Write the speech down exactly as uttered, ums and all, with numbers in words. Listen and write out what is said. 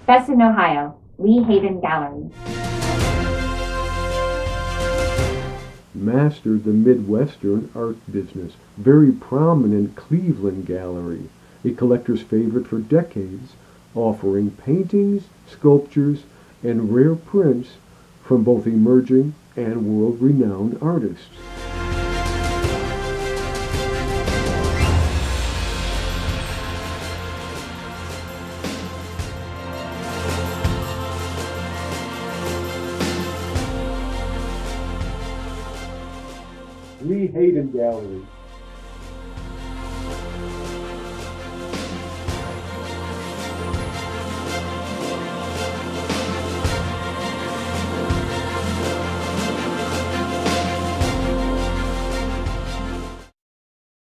Best in Ohio, Lee HAYDEN Gallery. Mastered the Midwestern art business. Very prominent Cleveland Gallery, a collector's favorite for decades, offering paintings, sculptures, and rare prints from both emerging and world-renowned artists. Lee HAYDEN Gallery,